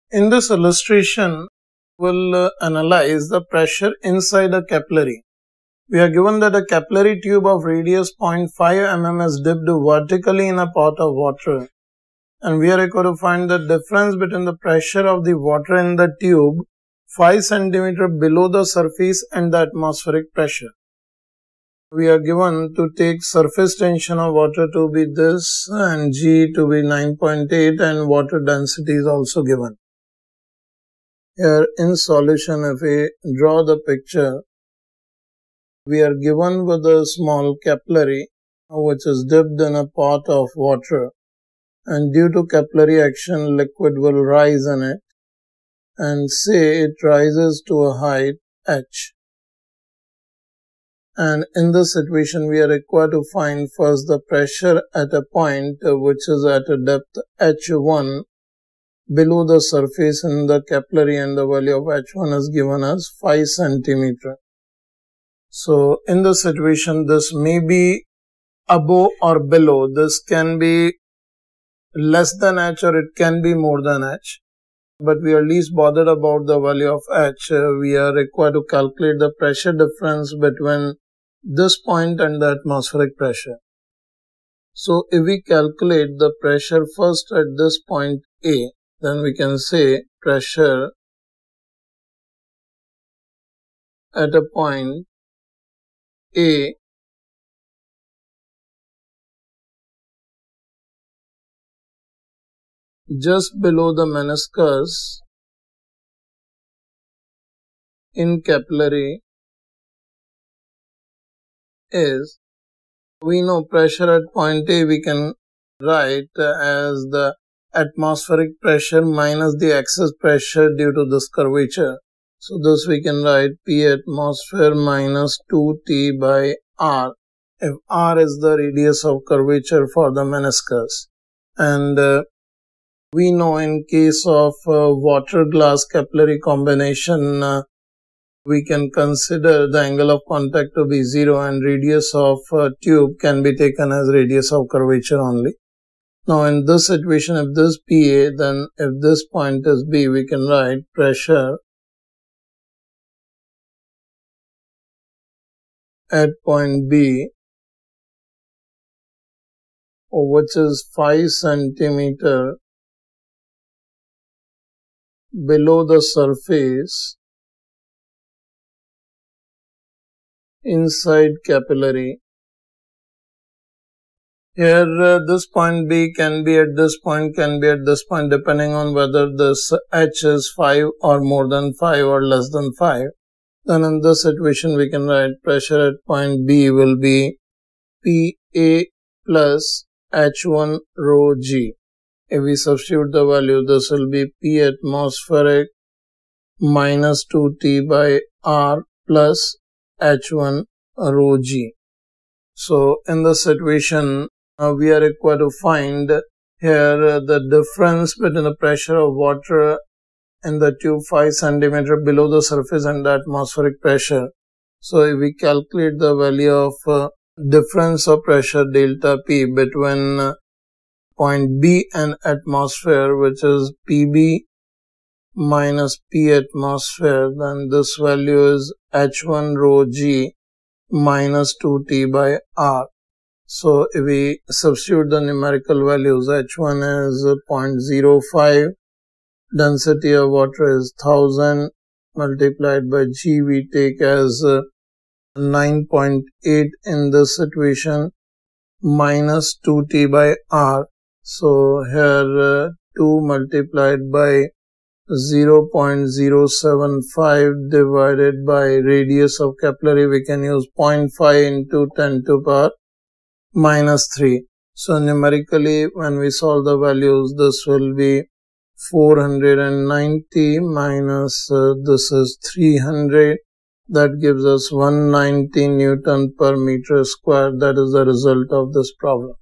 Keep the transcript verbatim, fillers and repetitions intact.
In this illustration, we'll uh, analyze the pressure inside a capillary. We are given that a capillary tube of radius zero point five millimeters is dipped vertically in a pot of water, and we are required to find the difference between the pressure of the water in the tube five centimeters below the surface and the atmospheric pressure. We are given to take surface tension of water to be this and G to be nine point eight, and water density is also given. Here in solution, if we draw the picture, we are given with a small capillary which is dipped in a pot of water, and due to capillary action liquid will rise in it, and say it rises to a height h. And in this situation we are required to find first the pressure at a point which is at a depth h one below the surface in the capillary, and the value of h one is given as five centimeters. So in this situation this may be above or below. This can be less than h or it can be more than h, but we are least bothered about the value of h. We are required to calculate the pressure difference between this point and the atmospheric pressure. So if we calculate the pressure first at this point A, then we can say pressure at a point A just below the meniscus in capillary is, we know pressure at point A we can write as the atmospheric pressure minus the excess pressure due to this curvature. So this we can write P atmosphere minus two T by R, if R is the radius of curvature for the meniscus. And uh, we know in case of uh, water glass capillary combination, uh, we can consider the angle of contact to be zero, and radius of uh, tube can be taken as radius of curvature only. Now in this situation, if this P A, then if this point is B, we can write pressure at point B, which is five centimeters below the surface inside capillary. Here uh, this point B can be at this point, can be at this point, depending on whether this h is five or more than five or less than five. Then in this situation we can write pressure at point B will be P A plus H one rho G. If we substitute the value, this will be P atmospheric minus two T by R plus H one rho G. So in this situation uh, we are required to find here uh, the difference between the pressure of water in the tube five centimeters below the surface and the atmospheric pressure. So if we calculate the value of uh, difference of pressure delta P between uh, point B and atmosphere, which is P B minus P atmosphere, then this value is H one rho G minus two T by R. So if we substitute the numerical values, H one is zero point zero five, density of water is one thousand, multiplied by G we take as uh, nine point eight in this situation, minus two T by R. So here uh, two multiplied by zero point zero seven five divided by radius of capillary, we can use zero point five into ten to the power minus three. So numerically when we solve the values, this will be four hundred ninety minus uh, this is three hundred, that gives us one hundred ninety Newton per meter square. That is the result of this problem.